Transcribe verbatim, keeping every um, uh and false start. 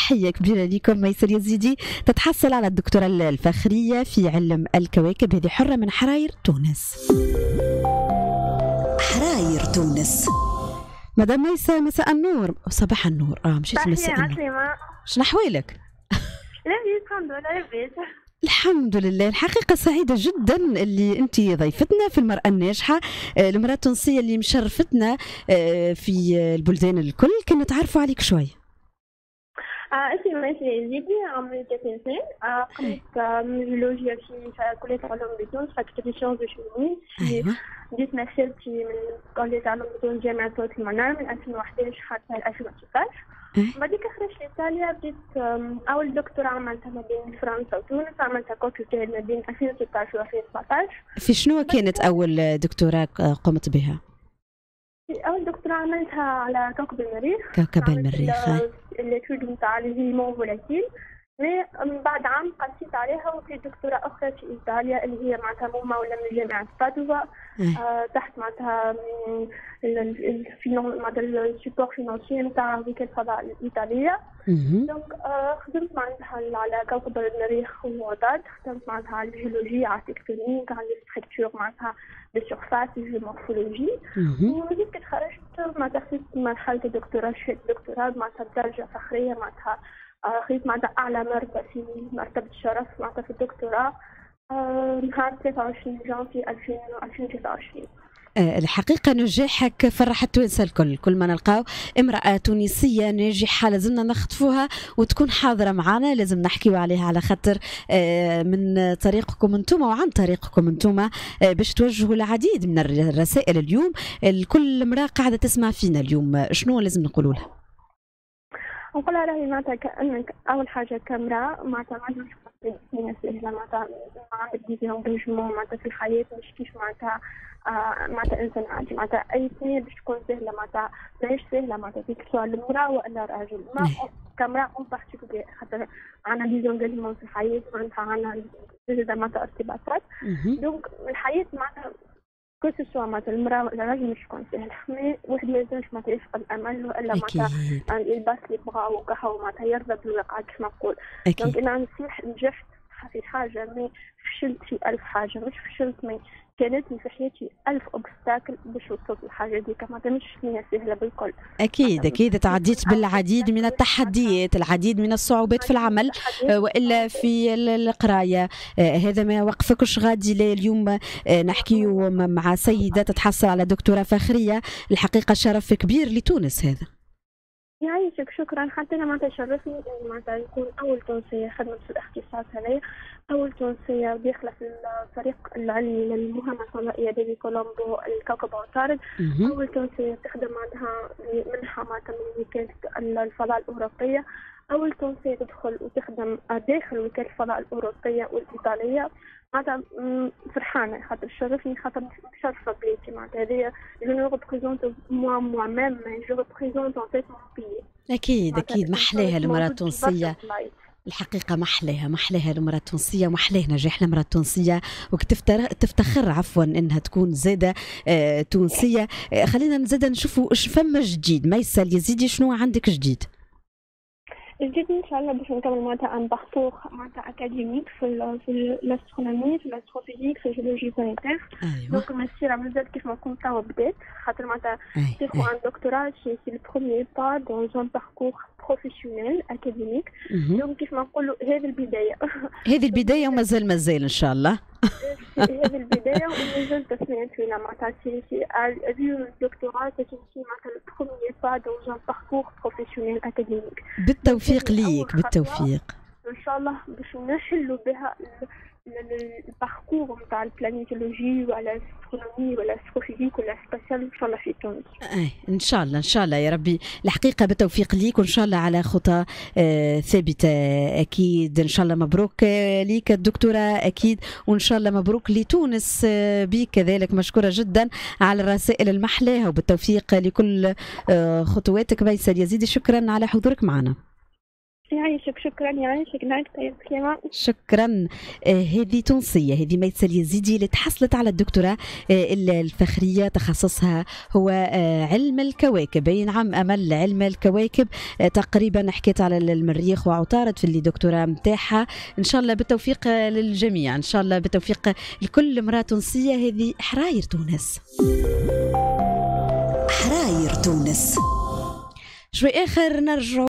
تحية كبيرة لكم. ميسة اليزيدي تتحصل على الدكتوراه الفخرية في علم الكواكب، هذه حرة من حراير تونس. حراير تونس. مدام ميسة مساء النور وصباح النور. اه مشيت مساء النور. شنو احوالك؟ لاباس الحمد لله لاباس. الحمد لله. الحقيقة سعيدة جدا اللي انت ضيفتنا في المرأة الناجحة، المرأة التونسية اللي مشرفتنا في البلدان الكل. كنا نتعرفوا عليك شوية. آه اسمي ميسة اليزيدي، عمري ثلاثين سنة. آه قمت من جيولوجيا في كلية علوم بتونس، فاكولتي سيونس وشيمي. ايوه. بديت مسيرتي من كلية علوم بتونس جامعة تونس المنار من ألفين وأحد عشر حتى ألفين وستطاش. بعديك خرجت لإيطاليا، بديت أول دكتوراه عملتها ما بين فرنسا وتونس، عملتها كوكتيل ما بين ألفين وستطاش و ألفين وسبعطاش. في شنو كانت أول دكتوراه قمت بها؟ أول دكتوراه عملتها على كوكب المريخ. كوكب المريخ. الاتيود نتاع الهيمون فولاتيل. من بعد عام قسيت عليها وفي دكتوراه أخرى في إيطاليا اللي هي معناتها ممولة من جامعة بادوفا، آه تحت معناتها معناتها السيبور فينانسي نتاع وكالة الفضاء الإيطالية. دونك آه خدمت معناتها على كوكب المريخ والمعتاد، خدمت معناتها على الجيولوجيا، على التكتونيك، على الستركتور معناتها بالسيرفاس، المورفولوجي. وبعدين كنت خرجت معناتها خديت مرحلة الدكتوراه، شهادة الدكتوراه معناتها بدرجة فخرية، معناتها خديت معناتها أعلى مرتبة في مرتبة الشرف معناتها في الدكتوراه نهار ثلاثة وعشرين جانفي ألفين وثلاثة وعشرين. الحقيقة نجاحك فرح التوانسة الكل. كل ما نلقاو امرأة تونسية ناجحة لازمنا نخطفوها وتكون حاضرة معنا، لازم نحكيو عليها على خاطر من طريقكم انتم وعن طريقكم انتم باش توجهوا العديد من الرسائل اليوم. الكل امرأة قاعدة تسمع فينا اليوم، شنو لازم نقولوا لها؟ نقولها راهي معناتها كأنك أول حاجة كاميرا معناتها ما عندهمش ناس سهلة، معناتها عندك ديزونجمون معناتها في الحياة، مش كيف معناتها آه معناتها إنسان عادي، معناتها أي ثانية باش تكون سهلة، معناتها ماهيش سهلة معناتها فيك سواء المرأة ولا الراجل. ما كاميرا أون بارتيكولير خاطر عندنا ديزونجمون في الحياة، معناتها عندنا زادة معناتها ارتباطات. دونك الحياة معناتها كل سوا معناتها المرأة ولا الراجل مش تكون سهلة، مي واحد ما يلزمش معناتها يفقد الأمل وإلا معناتها يلبس لي بغا وكهو معناتها يرضى بالواقع كيف ما نقول. دونك أنا نصيح نجحت في حاجة، مي فشلت في ألف حاجة، مش فشلت مي كانت لي في حياتي ألف أوبستاكل باش وصلت للحاجة دي، معناتها مش هي سهلة بالكل. أكيد أكيد تعديت بالعديد من التحديات، العديد من الصعوبات في العمل وإلا في القراية. هذا ما وقفكش غادي اليوم نحكيو مع سيدة تتحصل على دكتوراه فخرية. الحقيقة شرف كبير لتونس هذا. يعيشك شكرا. حتى انا معناتها شرفني اني معناتها نكون اول تونسيه خدمت في الاختصاص هذايا، اول تونسيه داخله في الفريق العلمي للمهمه الفضائيه ديفي كولومبو الكوكب عطارد، اول تونسيه تخدم معناتها منحه معناتها من وكاله الفضاء الاوروبيه، اول تونسيه تدخل وتخدم داخل وكاله الفضاء الاوروبيه والايطاليه. معناتها فرحانه خاطر شرفني، خاطر مشرفه بلادي معناتها هذايا جو ريبريزونت موا موا ميم جو ريبريزونت ان فيت مون بيي. اكيد اكيد محلاها المراه التونسيه، الحقيقه محلاها محلاها المراه التونسيه ومحلاه نجاح المراه التونسيه وتفتخر عفوا انها تكون زاده آه تونسيه. آه خلينا زاده نشوفوا اش فما جديد. ميسة اليزيدي شنو عندك جديد؟ الجديد ان شاء الله باش نكمل معناتها ان باركور معناتها اكاديميك في في الاسترونومي، في الاستروفيزيك، في الجيولوجي بلانيتير. دونك المسيره مازالت كيف ما كنت توا بدات، خاطر معناتها تاخذ ان دكتوراه سي سي لو بروميير با دون ان باركور بروفيسيونيل اكاديميك. دونك كيف ما نقولوا هذه البدايه هذه البدايه ومازال مازال ان شاء الله. هذه البدايه ومازال تسمية طويله معناتها سي سي الدكتوراه سي معناتها لو بروميير با دون ان باركور بروفيسيونيل اكاديميك. بالتوفيق ليك بالتوفيق ان شاء الله باش نحلوا بها الباركور نتاع البلانيتولوجي ولا الاسترونومي ولا الاستروفيزيك ولا سبيسيال ان شاء الله في تونس. اي ان شاء الله ان شاء الله يا ربي. الحقيقه بالتوفيق ليك وان شاء الله على خطى آه ثابته اكيد. ان شاء الله مبروك آه ليك الدكتوراه اكيد، وان شاء الله مبروك لتونس آه بك كذلك. مشكوره جدا على الرسائل المحلاها وبالتوفيق لكل آه خطواتك. ميسة اليزيدي شكرا على حضورك معنا. يعيشك، شكرا يعيشك، نعيشك يا سليمان. شكرا. آه هذه تونسيه، هذه ميسل يزيدي اللي تحصلت على الدكتوراه آه الفخريه، تخصصها هو آه علم الكواكب. اي نعم امل، علم الكواكب. آه تقريبا حكيت على المريخ وعطارد في اللي دكتوراه نتاعها. ان شاء الله بالتوفيق للجميع، ان شاء الله بالتوفيق لكل امراه تونسيه. هذه حراير تونس، حراير تونس. شوي اخر نرجع